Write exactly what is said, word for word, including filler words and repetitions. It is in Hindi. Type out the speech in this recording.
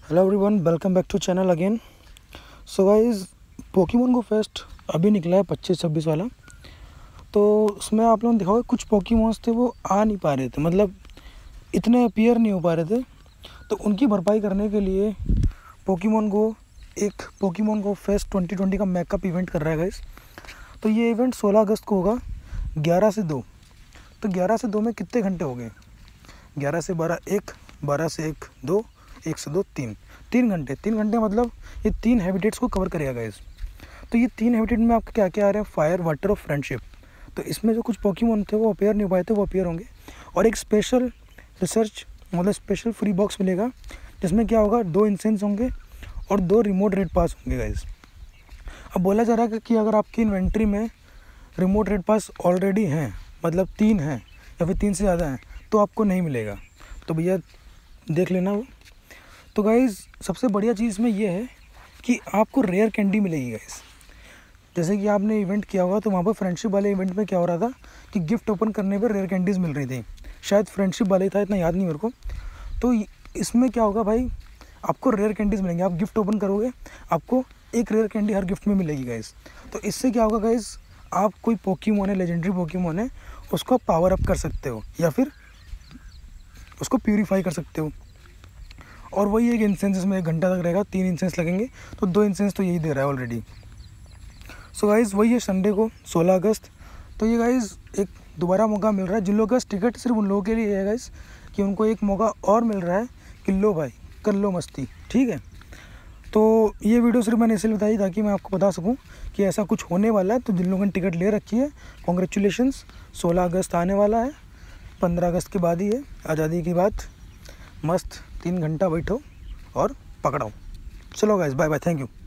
Hello everyone, welcome back to channel again. So guys, Pokemon Go fest अभी निकला है पच्चीस छब्बीस वाला। तो उसमें आप लोगों ने देखा होगा कुछ पोकेमॉन्स थे वो आ नहीं पा रहे थे, मतलब इतने अपीयर नहीं हो पा रहे थे। तो उनकी भरपाई करने के लिए पोकेमॉन गो एक Pokemon Go fest twenty twenty का मैकअप इवेंट कर रहा है गाइस। तो ये इवेंट सोलह अगस्त को होगा, ग्यारह से दो। तो ग्यारह से दो में कितने घंटे हो गए? ग्यारह से बारह एक, बारह से एक दो, एक से दो तीन, तीन घंटे तीन घंटे मतलब ये तीन हैबिटेट्स को कवर करेगा गाइस। तो ये तीन हैबिटेट में आपके क्या क्या आ रहे हैं? फायर, वाटर और फ्रेंडशिप। तो इसमें जो कुछ पोकेमॉन थे वो अपेयर नहीं हो पाए थे, वो अपेयर होंगे। और एक स्पेशल रिसर्च मतलब स्पेशल फ्री बॉक्स मिलेगा, जिसमें क्या होगा, दो इंसेंस होंगे और दो रिमोट रेड पास होंगे गाइस। अब बोला जा रहा है कि अगर आपकी इन्वेंट्री में रिमोट रेड पास ऑलरेडी हैं, मतलब तीन हैं या फिर तीन से ज़्यादा हैं, तो आपको नहीं मिलेगा। तो भैया देख लेना वो। तो गाइज़, सबसे बढ़िया चीज़ में ये है कि आपको रेयर कैंडी मिलेगी गाइज़। जैसे कि आपने इवेंट किया होगा तो वहाँ पर फ्रेंडशिप वाले इवेंट में क्या हो रहा था कि गिफ्ट ओपन करने पर रेयर कैंडीज़ मिल रही थी। शायद फ्रेंडशिप वाले ही था, इतना याद नहीं मेरे को। तो इसमें क्या होगा भाई, आपको रेयर कैंडीज़ मिलेंगे। आप गिफ्ट ओपन करोगे, आपको एक रेयर कैंडी हर गिफ्ट में मिलेगी गाइज़। तो इससे क्या होगा गाइज़, आप कोई पोकेमॉन है, लेजेंडरी पोकेमॉन है, उसको पावर अप कर सकते हो या फिर उसको प्यूरीफाई कर सकते हो। और वही एक इंसेंस इसमें एक घंटा तक रहेगा, तीन इंसेंस लगेंगे, तो दो इंसेंस तो यही दे रहा है ऑलरेडी। सो गाइज़, वही है संडे को सोलह अगस्त। तो ये गाइज़ एक दोबारा मौका मिल रहा है जिन लोगों का टिकट सिर्फ उन लोगों के लिए है गाइज़, कि उनको एक मौका और मिल रहा है कि लो भाई कर लो मस्ती, ठीक है। तो ये वीडियो सिर्फ मैंने इसलिए बताई ताकि मैं आपको बता सकूं कि ऐसा कुछ होने वाला है। तो जिन लोगों ने टिकट ले रखी है, कॉन्ग्रेचुलेशंस। सोलह अगस्त आने वाला है, पंद्रह अगस्त के बाद ही है, आज़ादी की बात। मस्त तीन घंटा बैठो और पकड़ाओ। चलो guys, bye bye, thank you.